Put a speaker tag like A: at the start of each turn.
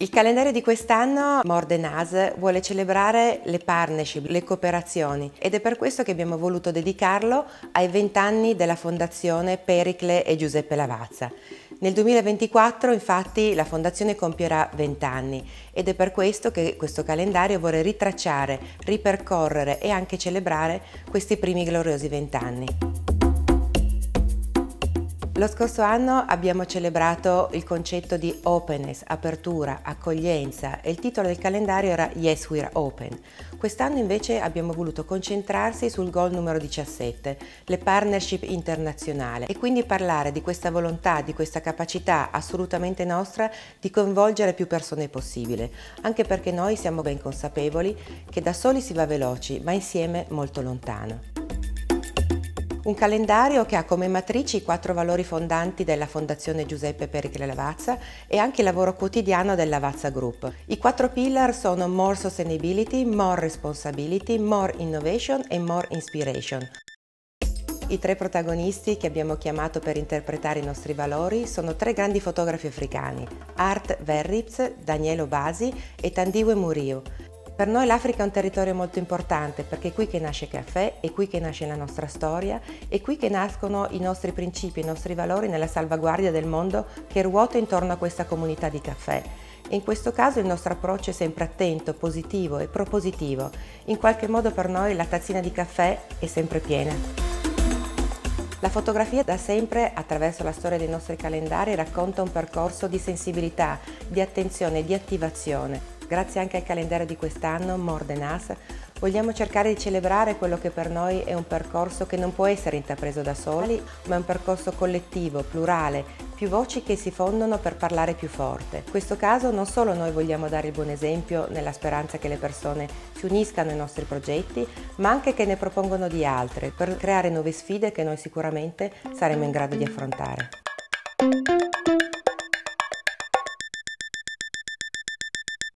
A: Il calendario di quest'anno, More Than Us, vuole celebrare le partnership, le cooperazioni ed è per questo che abbiamo voluto dedicarlo ai 20 anni della Fondazione Pericle e Giuseppe Lavazza. Nel 2024 infatti la Fondazione compierà 20 anni ed è per questo che questo calendario vuole ritracciare, ripercorrere e anche celebrare questi primi gloriosi 20 anni. Lo scorso anno abbiamo celebrato il concetto di openness, apertura, accoglienza e il titolo del calendario era Yes, We're Open. Quest'anno invece abbiamo voluto concentrarsi sul goal numero 17, le partnership internazionali, e quindi parlare di questa volontà, di questa capacità assolutamente nostra di coinvolgere più persone possibile, anche perché noi siamo ben consapevoli che da soli si va veloci, ma insieme molto lontano. Un calendario che ha come matrici i 4 valori fondanti della Fondazione Giuseppe Pericle Lavazza e anche il lavoro quotidiano del Lavazza Group. I 4 pillar sono More Sustainability, More Responsibility, More Innovation e More Inspiration. I 3 protagonisti che abbiamo chiamato per interpretare i nostri valori sono 3 grandi fotografi africani, Art Verrips, Danielo Basi e Tandiwe Muriu. Per noi l'Africa è un territorio molto importante perché è qui che nasce Caffè, è qui che nasce la nostra storia, è qui che nascono i nostri principi, i nostri valori nella salvaguardia del mondo che ruota intorno a questa comunità di caffè. E in questo caso il nostro approccio è sempre attento, positivo e propositivo. In qualche modo per noi la tazzina di caffè è sempre piena. La fotografia da sempre, attraverso la storia dei nostri calendari, racconta un percorso di sensibilità, di attenzione e di attivazione. Grazie anche al calendario di quest'anno, More Than Us, vogliamo cercare di celebrare quello che per noi è un percorso che non può essere intrapreso da soli, ma è un percorso collettivo, plurale, più voci che si fondono per parlare più forte. In questo caso non solo noi vogliamo dare il buon esempio nella speranza che le persone si uniscano ai nostri progetti, ma anche che ne propongono di altre per creare nuove sfide che noi sicuramente saremo in grado di affrontare.